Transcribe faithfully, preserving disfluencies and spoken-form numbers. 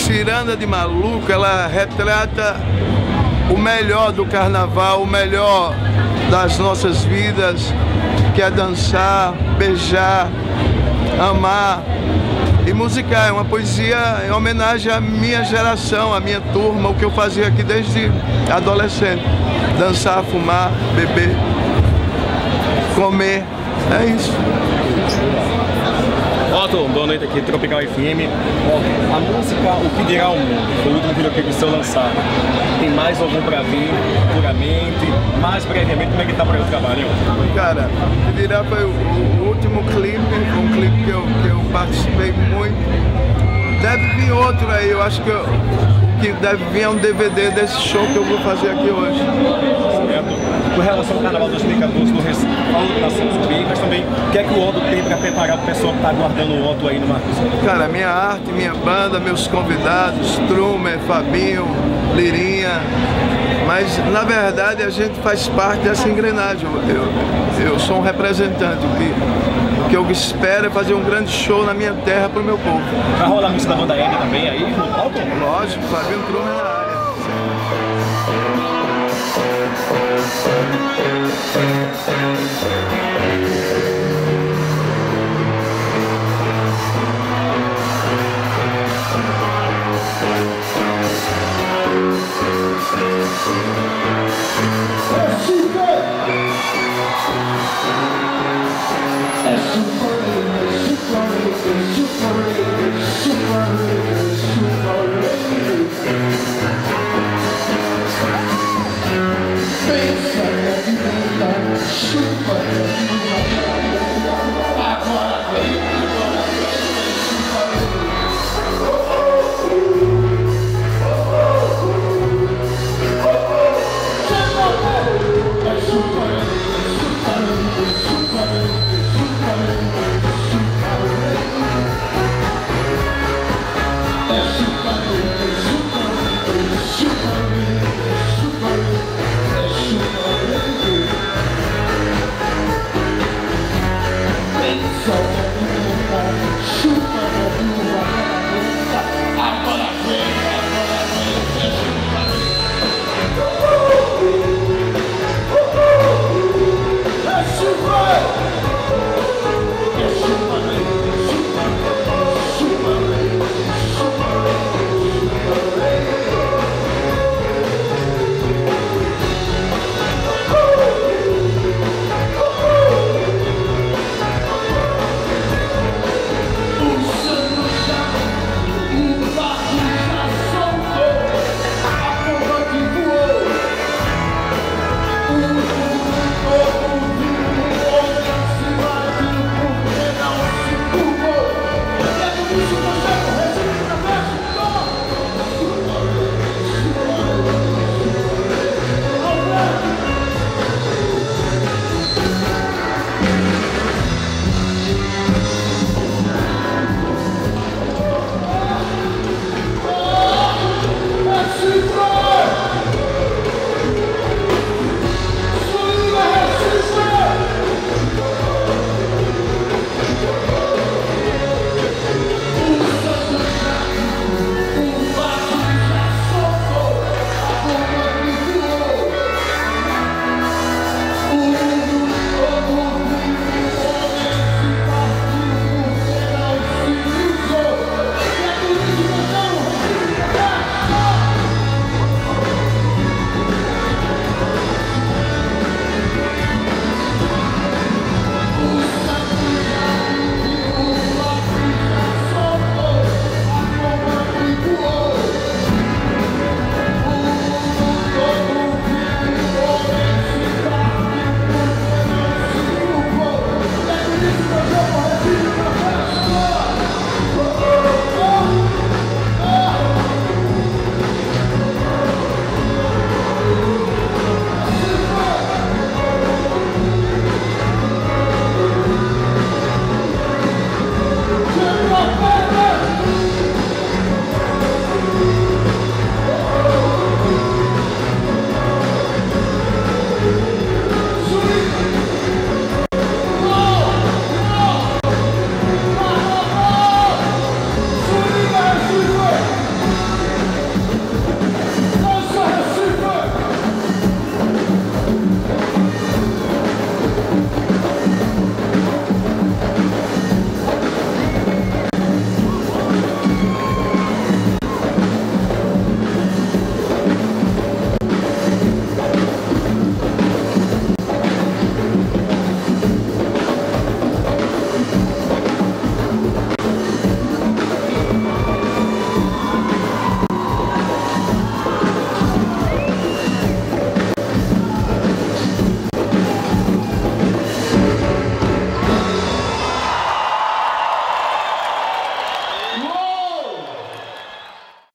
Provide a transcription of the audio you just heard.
Ciranda de Maluco, ela retrata o melhor do carnaval, o melhor das nossas vidas, que é dançar, beijar, amar e musicar. É uma poesia em homenagem à minha geração, à minha turma, o que eu fazia aqui desde adolescente. Dançar, fumar, beber, comer, é isso. Otto, boa noite aqui, Tropical F M. Otto, a música O Que Dirá o Mundo, foi o último videoclipe seu lançado. Tem mais algum pra vir, puramente, mais brevemente, como é que tá para o trabalho? Cara, O Que Dirá foi o, o último clipe, um clipe que eu, que eu participei muito. Deve vir outro aí, eu acho que eu, que deve vir um D V D desse show que eu vou fazer aqui hoje. Certo. Com relação ao Carnaval dois mil e quatorze do Recife, falou que nasceu subir, mas também o que é que o Otto tem para preparar o pessoal que está aguardando o Otto aí no Marcos? Cara, minha arte, minha banda, meus convidados, Trumer, Fabinho, Lirinha, mas na verdade a gente faz parte dessa engrenagem. Eu, eu sou um representante, o que, o que eu espero é fazer um grande show na minha terra para o meu povo. Vai rolar a música da banda N também aí no palco? Lógico, Fabinho Trumer na área. Yes.